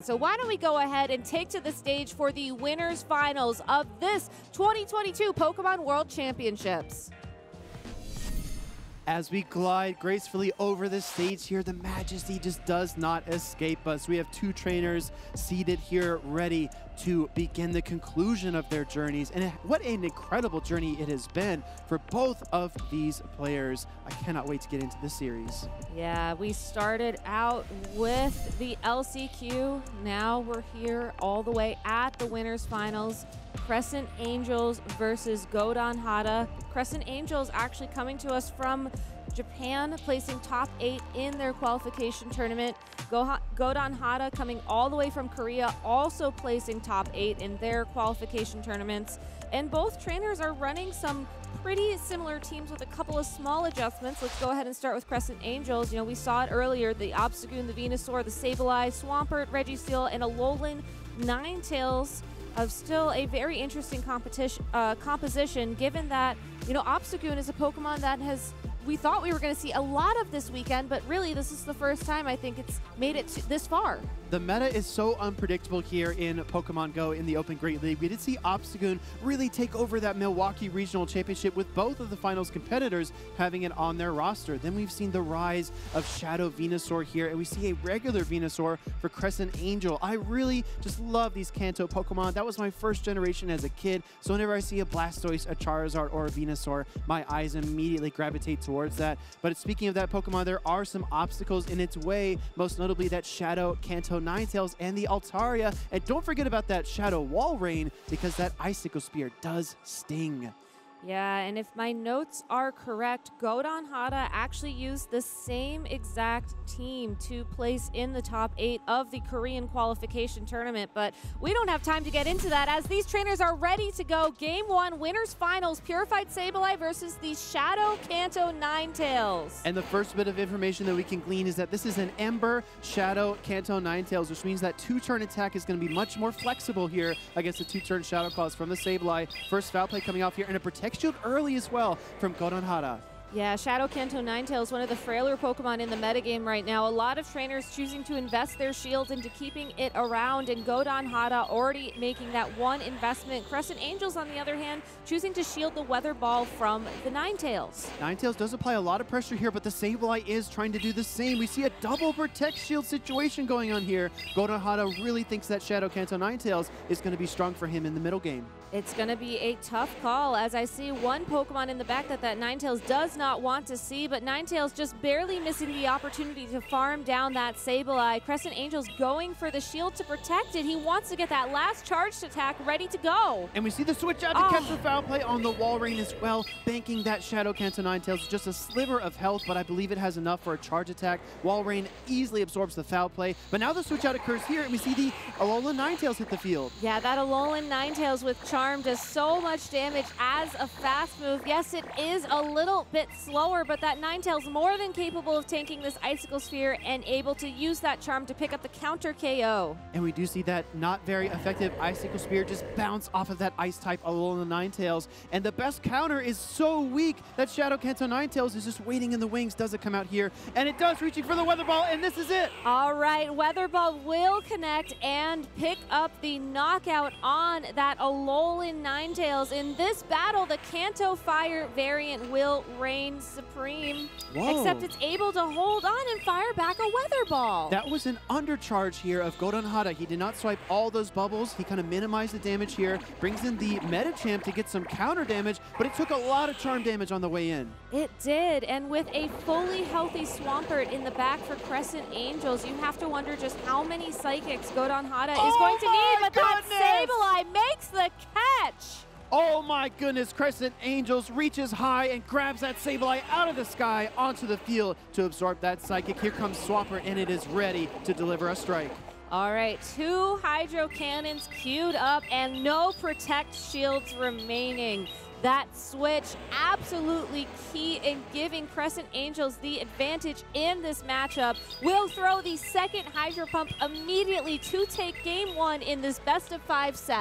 So why don't we go ahead and take to the stage for the winners finals of this 2022 Pokemon World Championships. As we glide gracefully over the stage here, the majesty just does not escape us. We have two trainers seated here ready to begin the conclusion of their journeys. And what an incredible journey it has been for both of these players. I cannot wait to get into this series. Yeah, we started out with the LCQ. Now we're here all the way at the winners finals. Crescent Angels versus Godon Hada. Crescent Angels actually coming to us from Japan, placing top 8 in their qualification tournament. Godon Hada coming all the way from Korea, also placing top 8 in their qualification tournaments. And both trainers are running some pretty similar teams with a couple of small adjustments. Let's go ahead and start with Crescent Angels. You know, we saw it earlier, the Obstagoon, the Venusaur, the Sableye, Swampert, Registeel, and Alolan Ninetales. Of still a very interesting composition, given that, you know, Obstagoon is a Pokemon that we thought we were going to see a lot of this weekend, but really this is the first time I think it's made it this far. The meta is so unpredictable here in Pokemon Go in the Open Great League. We did see Obstagoon really take over that Milwaukee Regional Championship with both of the finals competitors having it on their roster. Then we've seen the rise of Shadow Venusaur here, and we see a regular Venusaur for Crescent Angel. I really just love these Kanto Pokemon. That was my first generation as a kid, so whenever I see a Blastoise, a Charizard, or a Venusaur, my eyes immediately gravitate towards that. But speaking of that Pokemon, there are some obstacles in its way, most notably that Shadow Kanto Ninetales and the Altaria. And don't forget about that Shadow Walrein, because that Icicle Spear does sting. Yeah, and if my notes are correct, Godon Hada actually used the same exact team to place in the top 8 of the Korean qualification tournament, but we don't have time to get into that as these trainers are ready to go. Game 1, winners finals, Purified Sableye versus the Shadow Kanto Ninetales. And the first bit of information that we can glean is that this is an Ember Shadow Kanto Ninetales, which means that 2-turn attack is going to be much more flexible here against the 2-turn Shadow Claws from the Sableye. First foul play coming off here, and a Protect Shield early as well from Godon Hada. Yeah, Shadow Kanto Ninetales, one of the frailer Pokemon in the metagame right now. A lot of trainers choosing to invest their shields into keeping it around, and Godon Hada already making that one investment. Crescent Angels, on the other hand, choosing to shield the Weather Ball from the Ninetales. Ninetales does apply a lot of pressure here, but the Sableye is trying to do the same. We see a double Protect Shield situation going on here. Godon Hada really thinks that Shadow Kanto Ninetales is going to be strong for him in the middle game. It's going to be a tough call, as I see one Pokemon in the back that Ninetales does not want to see, but Ninetales just barely missing the opportunity to farm down that Sableye. Crescent Angels going for the shield to protect it. He wants to get that last charged attack ready to go. And we see the switch out to catch the foul play on the Walrein as well, banking that Shadow Kanto Ninetales. Just a sliver of health, but I believe it has enough for a charge attack. Walrein easily absorbs the foul play, but now the switch out occurs here, and we see the Alolan Ninetales hit the field. Yeah, that Alolan Ninetales with Charm does so much damage as a fast move. Yes, it is a little bit slower, but that Ninetales more than capable of tanking this Icicle Sphere and able to use that Charm to pick up the counter KO. And we do see that not very effective Icicle Spear just bounce off of that Ice-type Alolan Ninetales. And the best counter is so weak that Shadow Kanto Ninetales is just waiting in the wings. Does it come out here? And it does, reaching for the Weather Ball, and this is it! All right, Weather Ball will connect and pick up the knockout on that Alolan Ninetales. In this battle, the Kanto Fire variant will reign supreme. Whoa. Except it's able to hold on and fire back a Weather Ball. That was an undercharge here of Godon Hada. He did not swipe all those bubbles. He kind of minimized the damage here, brings in the Medicham to get some counter damage, but it took a lot of charm damage on the way in. It did, and with a fully healthy Swampert in the back for Crescent Angels, you have to wonder just how many Psychics Godon Hada is going to need, but that Sableye makes the catch! Oh my goodness, Crescent Angels reaches high and grabs that Sableye out of the sky onto the field to absorb that Psychic. Here comes Swampert, and it is ready to deliver a strike. All right, 2 Hydro Cannons queued up and no Protect Shields remaining. That switch absolutely key in giving Crescent Angels the advantage in this matchup. Will throw the second Hydro Pump immediately to take game 1 in this best-of-5 set.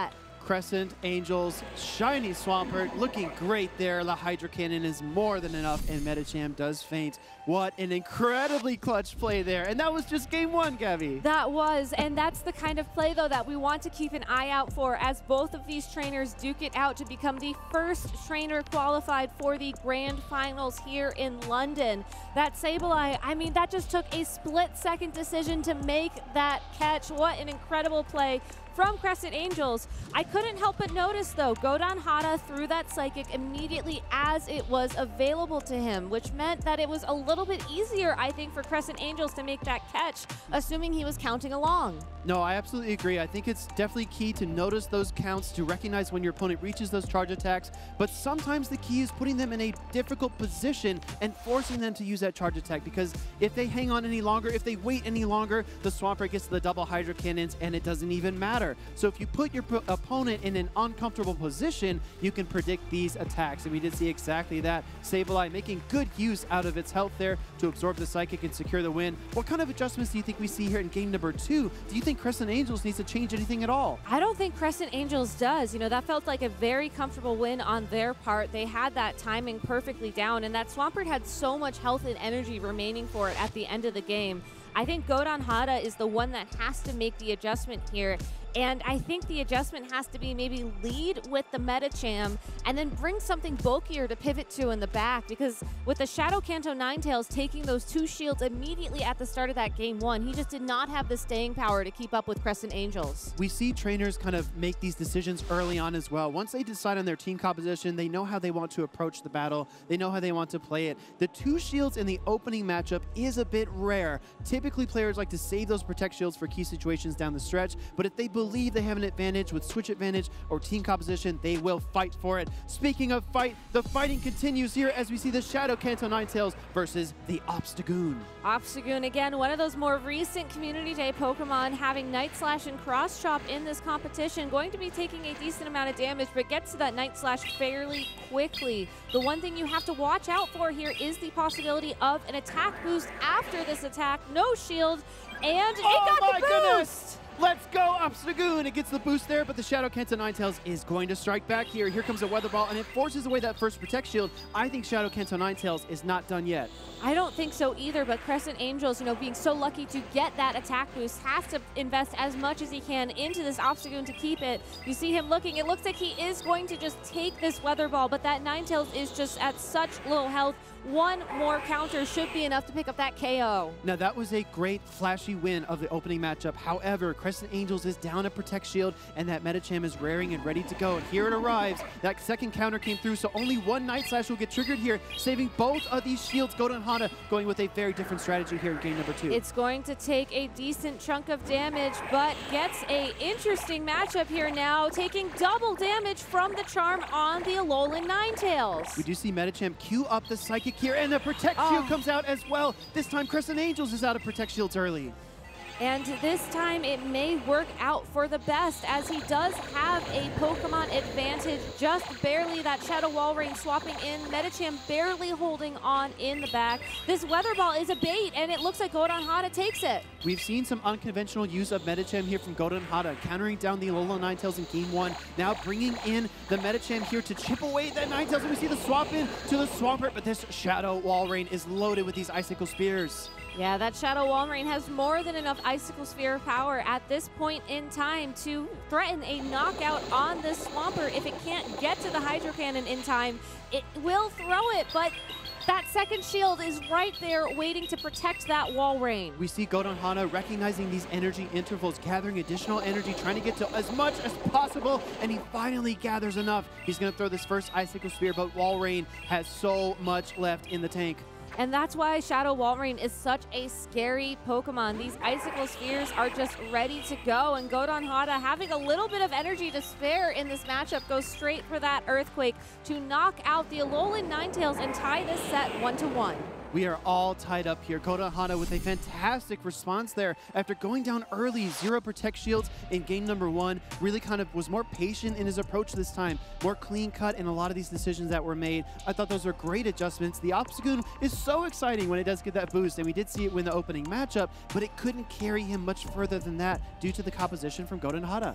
Crescent Angels, shiny Swampert, looking great there. The Hydro Cannon is more than enough, and Medicham does faint. What an incredibly clutch play there. And that was just game one, Gabby. That was, and that's the kind of play, though, that we want to keep an eye out for as both of these trainers duke it out to become the first trainer qualified for the Grand Finals here in London. That Sableye, I mean, that just took a split-second decision to make that catch. What an incredible play from Crescent Angels. I couldn't help but notice, though, Godon Hada threw that Psychic immediately as it was available to him, which meant that it was a little bit easier, I think, for Crescent Angels to make that catch, assuming he was counting along. No, I absolutely agree. I think it's definitely key to notice those counts, to recognize when your opponent reaches those charge attacks, but sometimes the key is putting them in a difficult position and forcing them to use that charge attack, because if they hang on any longer, if they wait any longer, the Swampert gets to the double Hydro Cannons and it doesn't even matter. So if you put your opponent in an uncomfortable position, you can predict these attacks. And we did see exactly that. Sableye making good use out of its health there to absorb the Psychic and secure the win. What kind of adjustments do you think we see here in game number 2? Do you think Crescent Angels needs to change anything at all? I don't think Crescent Angels does. You know, that felt like a very comfortable win on their part. They had that timing perfectly down, and that Swampert had so much health and energy remaining for it at the end of the game. I think Godon Hada is the one that has to make the adjustment here. And I think the adjustment has to be maybe lead with the Medicham and then bring something bulkier to pivot to in the back, because with the Shadow Kanto Ninetales taking those 2 shields immediately at the start of that game 1, he just did not have the staying power to keep up with Crescent Angels. We see trainers kind of make these decisions early on as well. Once they decide on their team composition, they know how they want to approach the battle. They know how they want to play it. The 2 shields in the opening matchup is a bit rare. Typically, players like to save those protect shields for key situations down the stretch, but if they believe they have an advantage with switch advantage or team composition, they will fight for it. Speaking of fight, the fighting continues here as we see the Shadow Kanto Ninetales versus the Obstagoon. Obstagoon, again, one of those more recent Community Day Pokemon, having Night Slash and Cross Chop in this competition, going to be taking a decent amount of damage, but gets to that Night Slash fairly quickly. The one thing you have to watch out for here is the possibility of an attack boost after this attack. No shield, and it got the boost! Goodness. Let's go, Obstagoon! It gets the boost there, but the Shadow Kanto Ninetales is going to strike back here. Here comes a Weather Ball, and it forces away that first Protect Shield. I think Shadow Kanto Ninetales is not done yet. I don't think so either, but Crescent Angels, you know, being so lucky to get that attack boost, has to invest as much as he can into this Obstagoon to keep it. You see him looking. It looks like he is going to just take this Weather Ball, but that Ninetales is just at such little health. One more counter should be enough to pick up that KO. Now, that was a great flashy win of the opening matchup. However, Crescent Angels is down a Protect Shield, and that Medicham is raring and ready to go. And here it arrives. That second counter came through, so only one Night Slash will get triggered here, saving both of these shields. Godon Hada going with a very different strategy here in game number 2. It's going to take a decent chunk of damage, but gets a interesting matchup here now, taking double damage from the charm on the Alolan Ninetales. We do see Medicham queue up the Psychic here, and the Protect Shield comes out as well. This time, Crescent Angels is out of Protect Shields early. And this time it may work out for the best, as he does have a Pokemon advantage, just barely. That Shadow Walrein swapping in, Medicham barely holding on in the back. This Weather Ball is a bait, and it looks like Godon Hada takes it. We've seen some unconventional use of Medicham here from Godon Hada, countering down the Alolan Ninetales in game 1. Now bringing in the Medicham here to chip away that Ninetales. And we see the swap in to the Swampert, but this Shadow Walrein is loaded with these Icicle Spears. Yeah, that Shadow Walrein has more than enough Icicle Sphere power at this point in time to threaten a knockout on this Swampert. If it can't get to the Hydro Cannon in time, it will throw it, but that second shield is right there waiting to protect that Walrein. We see Godon Hada recognizing these energy intervals, gathering additional energy, trying to get to as much as possible, and he finally gathers enough. He's going to throw this first Icicle Spear, but Walrein has so much left in the tank. And that's why Shadow Walrein is such a scary Pokemon. These Icicle Spheres are just ready to go, and Godon Hada, having a little bit of energy to spare in this matchup, goes straight for that Earthquake to knock out the Alolan Ninetales and tie this set 1-1. We are all tied up here. Godon Hada with a fantastic response there after going down early, 0 Protect Shields in game number 1. Really kind of was more patient in his approach this time, more clean cut in a lot of these decisions that were made. I thought those were great adjustments. The Obstagoon is so exciting when it does get that boost, and we did see it win the opening matchup, but it couldn't carry him much further than that due to the composition from Godon Hada.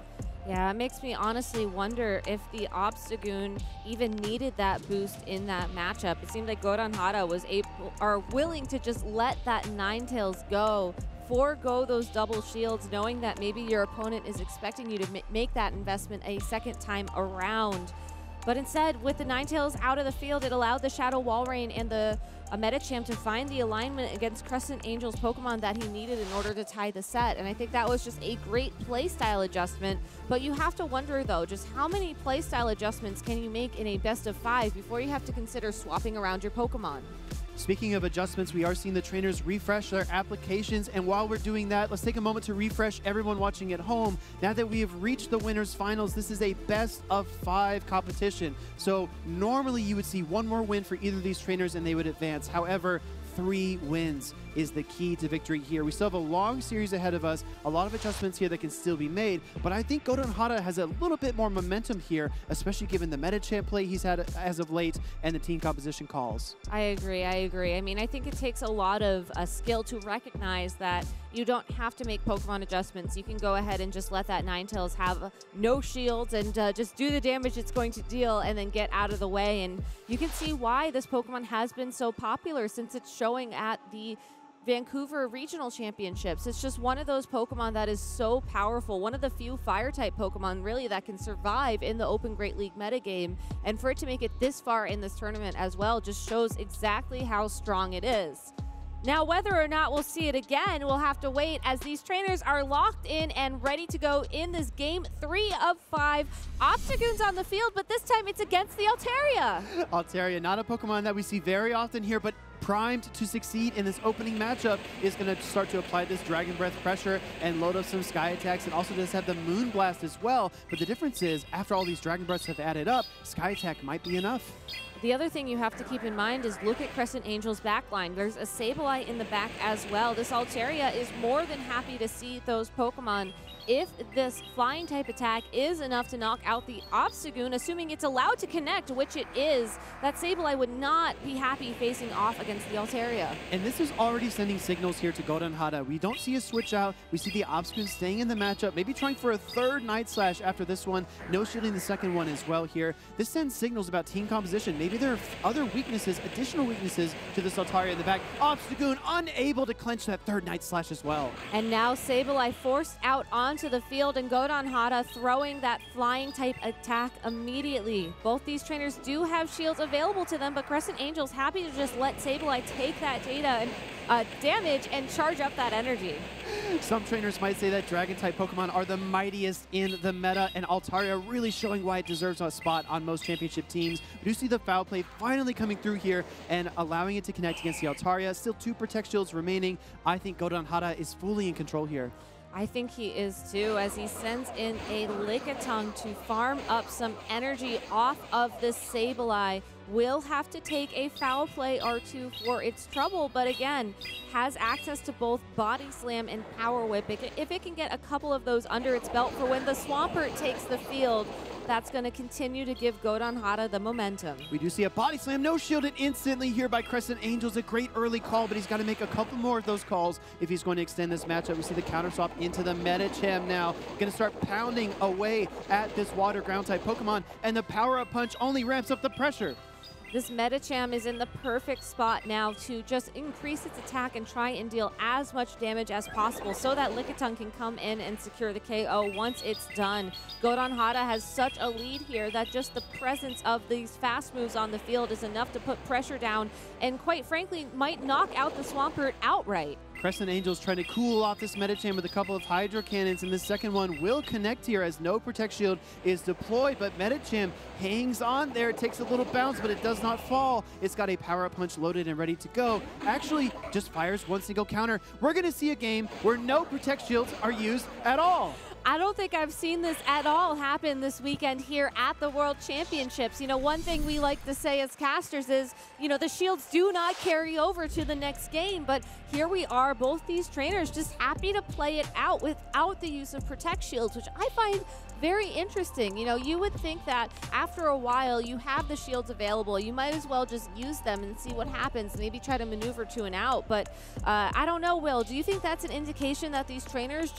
Yeah, it makes me honestly wonder if the Obstagoon even needed that boost in that matchup. It seemed like Godan Hara was willing to just let that Ninetales go, forego those double shields, knowing that maybe your opponent is expecting you to make that investment a second time around. But instead, with the Ninetales out of the field, it allowed the Shadow Walrein and the Medicham to find the alignment against Crescent Angel's Pokemon that he needed in order to tie the set. And I think that was just a great playstyle adjustment. But you have to wonder, though, just how many playstyle adjustments can you make in a best of 5 before you have to consider swapping around your Pokemon? Speaking of adjustments, we are seeing the trainers refresh their applications, and while we're doing that, let's take a moment to refresh everyone watching at home. Now that we have reached the winners finals, this is a best of 5 competition. So normally you would see one more win for either of these trainers and they would advance. However, 3 wins is the key to victory here. We still have a long series ahead of us, a lot of adjustments here that can still be made, but I think Godan Hara has a little bit more momentum here, especially given the Medicham play he's had as of late and the team composition calls. I agree. I mean, I think it takes a lot of skill to recognize that you don't have to make Pokemon adjustments. You can go ahead and just let that Ninetales have no shields and just do the damage it's going to deal and then get out of the way. And you can see why this Pokemon has been so popular since it's showing at the Vancouver Regional Championships. It's just one of those Pokemon that is so powerful, one of the few Fire-type Pokemon really that can survive in the Open Great League metagame, and for it to make it this far in this tournament as well just shows exactly how strong it is. Now, whether or not we'll see it again, we'll have to wait as these trainers are locked in and ready to go in this game 3 of 5. Obstagoon's on the field, but this time it's against the Altaria. Altaria, not a Pokemon that we see very often here, but primed to succeed in this opening matchup, is going to start to apply this Dragon Breath pressure and load up some Sky Attacks, and also does have the Moon Blast as well. But the difference is, after all these Dragon Breaths have added up, Sky Attack might be enough. The other thing you have to keep in mind is look at Crescent Angel's backline. There's a Sableye in the back as well. This Altaria is more than happy to see those Pokemon. If this flying type attack is enough to knock out the Obstagoon, assuming it's allowed to connect, which it is, that Sableye would not be happy facing off against the Altaria. And this is already sending signals here to Godan Hara. We don't see a switch out. We see the Obstagoon staying in the matchup, maybe trying for a third Night Slash after this one. No shielding the second one as well here. This sends signals about team composition. Maybe there are other weaknesses, additional weaknesses to this Altaria in the back. Obstagoon unable to clench that third Night Slash as well. And now Sableye forced out onto the field, and Godan Hara throwing that flying type attack immediately. Both these trainers do have shields available to them, but Crescent Angel's happy to just let Sableye take that data and damage and charge up that energy. Some trainers might say that Dragon-type Pokemon are the mightiest in the meta, and Altaria really showing why it deserves a spot on most championship teams. We do see the foul play finally coming through here and allowing it to connect against the Altaria. Still 2 Protect Shields remaining. I think Godan Hara is fully in control here. I think he is too, as he sends in a Lickitung to farm up some energy off of this Sableye. Will have to take a foul play or 2 for its trouble, but again, has access to both Body Slam and Power Whip. If it can get a couple of those under its belt for when the Swampert takes the field, that's going to continue to give Godan Hara the momentum. We do see a Body Slam, no shielded instantly here by Crescent Angels. A great early call, but he's got to make a couple more of those calls if he's going to extend this matchup. We see the counter swap into the Medicham now. Going to start pounding away at this water ground type Pokemon, and the power-up punch only ramps up the pressure. This Medicham is in the perfect spot now to just increase its attack and try and deal as much damage as possible so that Lickitung can come in and secure the KO once it's done. Godan Hara has such a lead here that just the presence of these fast moves on the field is enough to put pressure down and, quite frankly, might knock out the Swampert outright. Crescent Angels trying to cool off this Medicham with a couple of Hydro Cannons, and the second one will connect here as no Protect Shield is deployed, but Medicham hangs on there. It takes a little bounce, but it does not fall. It's got a Power-Up Punch loaded and ready to go. Actually, just fires one single counter. We're going to see a game where no Protect Shields are used at all. I don't think I've seen this at all happen this weekend here at the World Championships. You know, one thing we like to say as casters is, you know, the shields do not carry over to the next game, but here we are, both these trainers just happy to play it out without the use of Protect Shields, which I find very interesting. You know, you would think that after a while you have the shields available, you might as well just use them and see what happens, maybe try to maneuver to an out, but I don't know, Will, do you think that's an indication that these trainers just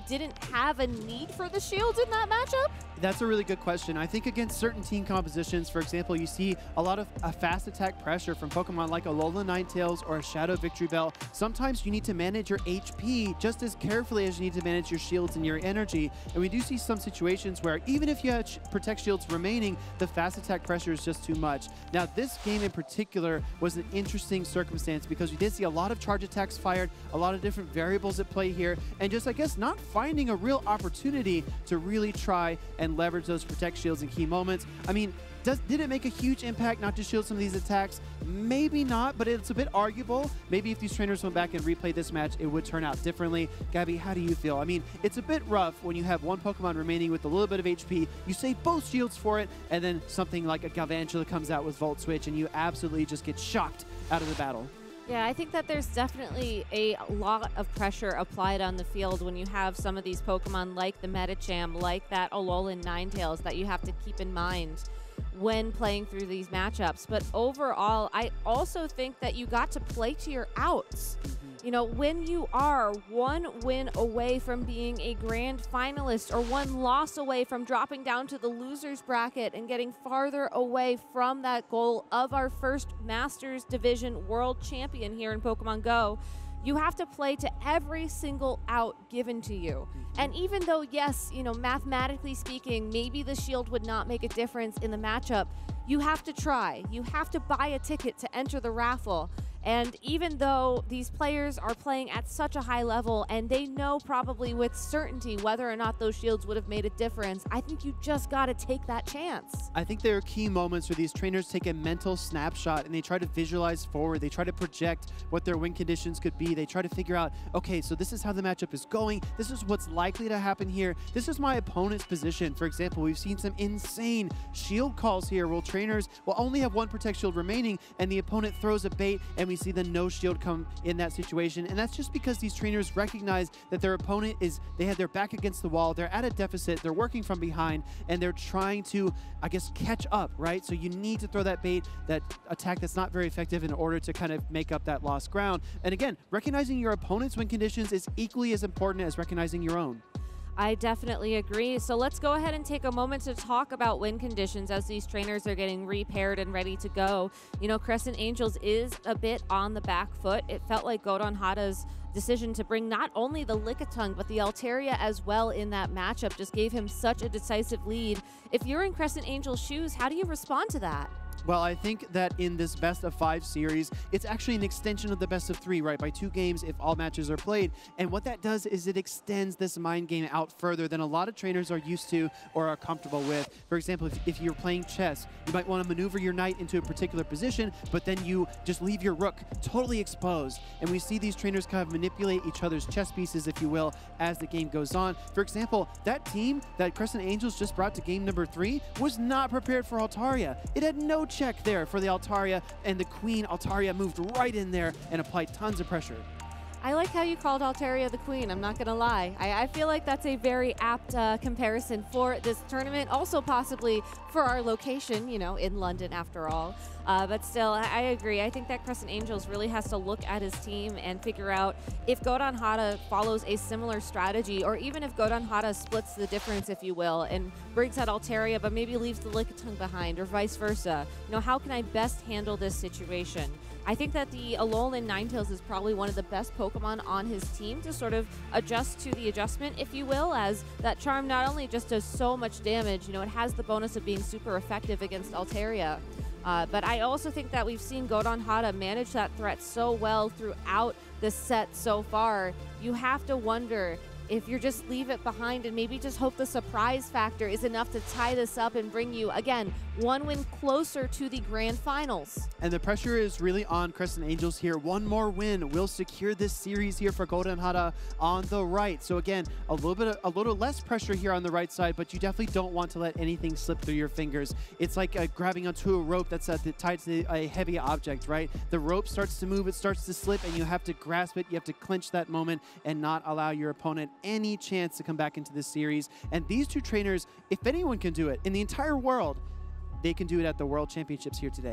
didn't have a need for the shields in that matchup? That's a really good question. I think against certain team compositions, for example, you see a lot of fast attack pressure from Pokemon like Alolan Ninetales or a Shadow Victreebel. Sometimes you need to manage your HP just as carefully as you need to manage your shields and your energy. And we do see some situations where even if you have Protect Shields remaining, the fast attack pressure is just too much. Now, this game in particular was an interesting circumstance because we did see a lot of charge attacks fired, a lot of different variables at play here, and just, I guess, not finding a real opportunity to really try and leverage those Protect Shields in key moments. I mean, did it make a huge impact not to shield some of these attacks? Maybe not, but it's a bit arguable. Maybe if these trainers went back and replayed this match, it would turn out differently. Gabby, how do you feel? I mean, it's a bit rough when you have one Pokemon remaining with a little bit of HP, you save both shields for it, and then something like a Galvantula comes out with Volt Switch, and you absolutely just get shocked out of the battle. Yeah, I think that there's definitely a lot of pressure applied on the field when you have some of these Pokemon like the Medicham, like that Alolan Ninetales that you have to keep in mind when playing through these matchups. But overall, I also think that you got to play to your outs. You know, when you are one win away from being a grand finalist or one loss away from dropping down to the losers bracket and getting farther away from that goal of our first Masters Division World Champion here in Pokemon Go, you have to play to every single out given to you. And even though, yes, you know, mathematically speaking, maybe the shield would not make a difference in the matchup, you have to try. You have to buy a ticket to enter the raffle. And even though these players are playing at such a high level and they know probably with certainty whether or not those shields would have made a difference, I think you just got to take that chance. I think there are key moments where these trainers take a mental snapshot and they try to visualize forward. They try to project what their win conditions could be. They try to figure out, okay, so this is how the matchup is going. This is what's likely to happen here. This is my opponent's position. For example, we've seen some insane shield calls here where trainers will only have one Protect Shield remaining and the opponent throws a bait and we see the no shield come in that situation. And that's just because these trainers recognize that their opponent they have their back against the wall, they're at a deficit, they're working from behind, and they're trying to, I guess, catch up, right? So you need to throw that bait, that attack that's not very effective in order to kind of make up that lost ground. And again, recognizing your opponent's win conditions is equally as important as recognizing your own. I definitely agree. So let's go ahead and take a moment to talk about win conditions as these trainers are getting repaired and ready to go. You know, Crescent Angels is a bit on the back foot. It felt like Godon Hada's decision to bring not only the Lickitung, but the Altaria as well in that matchup just gave him such a decisive lead. If you're in Crescent Angels' shoes, how do you respond to that? Well, I think that in this best of 5 series, it's actually an extension of the best of 3, right? By 2 games if all matches are played. And what that does is it extends this mind game out further than a lot of trainers are used to or are comfortable with. For example, if you're playing chess, you might want to maneuver your knight into a particular position, but then you just leave your rook totally exposed. And we see these trainers kind of manipulate each other's chess pieces, if you will, as the game goes on. For example, that team that Crescent Angels just brought to game number 3 was not prepared for Altaria. It had no check there for the Altaria, and the Queen Altaria moved right in there and applied tons of pressure. I like how you called Altaria the queen, I'm not going to lie. I feel like that's a very apt comparison for this tournament, also possibly for our location, you know, in London after all. But still, I agree. I think that Crescent Angels really has to look at his team and figure out if Godon Hada follows a similar strategy, or even if Godon Hada splits the difference, if you will, and brings out Altaria, but maybe leaves the Lickitung behind, or vice versa. You know, how can I best handle this situation? I think that the Alolan Ninetales is probably one of the best Pokemon on his team to sort of adjust to the adjustment, if you will, as that charm not only just does so much damage, you know, it has the bonus of being super effective against Altaria. But I also think that we've seen Godon Hada manage that threat so well throughout the set so far. You have to wonder if you just leave it behind and maybe just hope the surprise factor is enough to tie this up and bring you, again, one win closer to the grand finals. And the pressure is really on Crescent Angels here. One more win will secure this series here for Godon Hada on the right. So again, a little less pressure here on the right side, but you definitely don't want to let anything slip through your fingers. It's like grabbing onto a rope that's tied to a heavy object, right? The rope starts to move, it starts to slip, and you have to grasp it. You have to clinch that moment and not allow your opponent any chance to come back into this series. And these two trainers, if anyone can do it in the entire world, they can do it at the World Championships here today.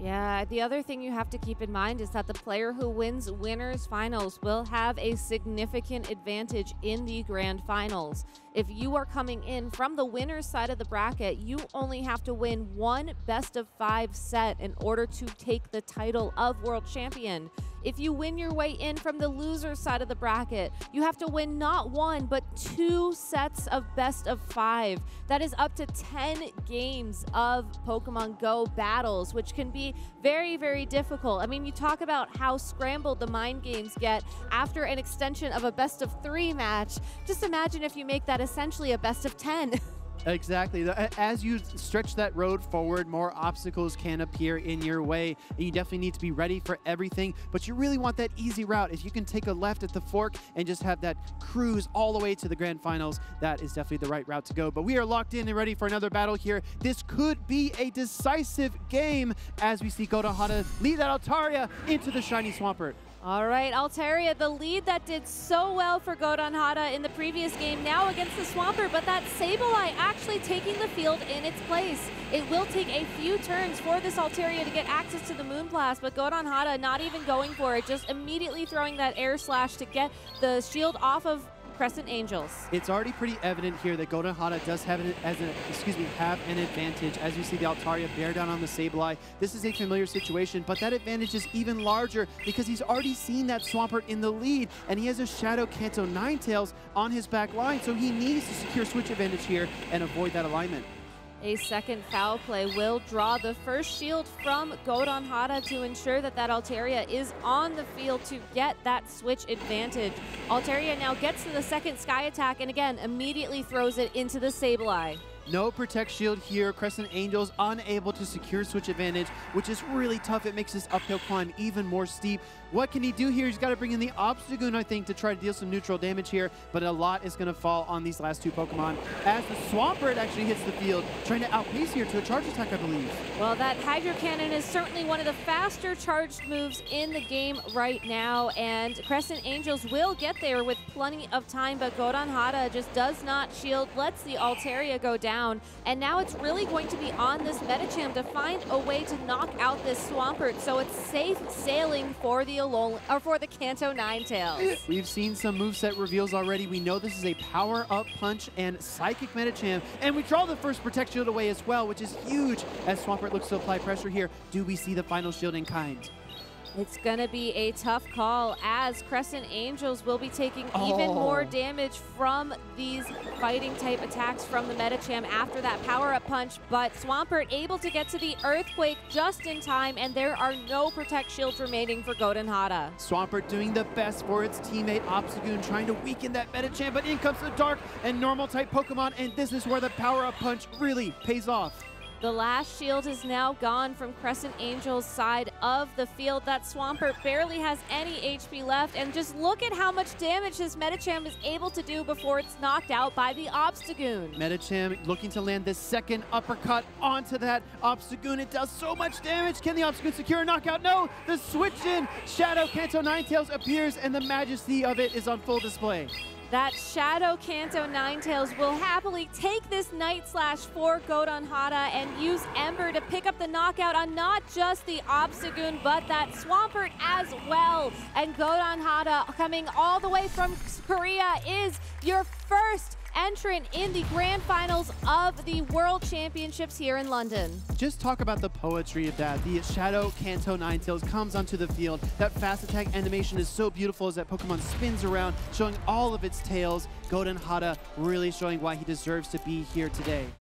Yeah, the other thing you have to keep in mind is that the player who wins winners finals will have a significant advantage in the grand finals. If you are coming in from the winner's side of the bracket, you only have to win one best-of-5 set in order to take the title of world champion. If you win your way in from the loser's side of the bracket, you have to win not one, but 2 sets of best-of-5. That is up to 10 games of Pokemon Go battles, which can be very, very difficult. I mean, you talk about how scrambled the mind games get after an extension of a best-of-3 match. Just imagine if you make that essentially a best-of-10. Exactly. As you stretch that road forward, more obstacles can appear in your way, and you definitely need to be ready for everything, but you really want that easy route. If you can take a left at the fork and just have that cruise all the way to the grand finals, that is definitely the right route to go. But we are locked in and ready for another battle here. This could be a decisive game as we see Godan Hada lead that Altaria into the shiny Swampert. All right, Altaria, the lead that did so well for Godan Hada in the previous game, now against the Swampert, but that Sableye actually taking the field in its place. It will take a few turns for this Altaria to get access to the Moonblast, but Godan Hada not even going for it, just immediately throwing that Air Slash to get the shield off of Crescent Angels. It's already pretty evident here that Godan Hada does have an advantage. As you see the Altaria bear down on the Sableye, this is a familiar situation, but that advantage is even larger because he's already seen that Swampert in the lead, and he has a Shadow Kanto Ninetales on his back line, so he needs to secure switch advantage here and avoid that alignment. A second foul play will draw the first shield from Godan Hada to ensure that that Altaria is on the field to get that switch advantage. Altaria now gets to the second Sky Attack and again immediately throws it into the Sableye. No Protect Shield here. Crescent Angels unable to secure switch advantage, which is really tough. It makes this uphill climb even more steep. What can he do here? He's got to bring in the Obstagoon, I think, to try to deal some neutral damage here, but a lot is going to fall on these last 2 Pokemon as the Swampert actually hits the field, trying to outpace here to a charge attack, I believe. Well, that Hydro Cannon is certainly one of the faster charged moves in the game right now, and Crescent Angels will get there with plenty of time, but Godan Hada just does not shield, lets the Altaria go down, and now it's really going to be on this Medicham to find a way to knock out this Swampert, so it's safe sailing for the Kanto Ninetales. We've seen some moveset reveals already. We know this is a power-up punch and Psychic Medicham, and we draw the first Protect Shield away as well, which is huge as Swampert looks to apply pressure here. Do we see the final shield in kind? It's going to be a tough call as Crescent Angels will be taking even more damage from these fighting type attacks from the Medicham after that power-up punch, but Swampert able to get to the Earthquake just in time, and there are no Protect Shields remaining for Godan Hada. Swampert doing the best for its teammate Obstagoon, trying to weaken that Medicham, but in comes the Dark and Normal type Pokemon, and this is where the power-up punch really pays off. The last shield is now gone from Crescent Angels' side of the field. That Swampert barely has any HP left, and just look at how much damage this Medicham is able to do before it's knocked out by the Obstagoon. Medicham looking to land this second uppercut onto that Obstagoon. It does so much damage. Can the Obstagoon secure a knockout? No! The switch in Shadow Kanto Ninetales appears, and the majesty of it is on full display. That Shadow Kanto Ninetales will happily take this Night Slash for Godan Hada and use Ember to pick up the knockout on not just the Obstagoon, but that Swampert as well. And Godan Hada, coming all the way from Korea, is your first entrant in the grand finals of the World Championships here in London. Just talk about the poetry of that. The Shadow Kanto Ninetales comes onto the field. That fast attack animation is so beautiful as that Pokemon spins around, showing all of its tails. Godan Hada really showing why he deserves to be here today.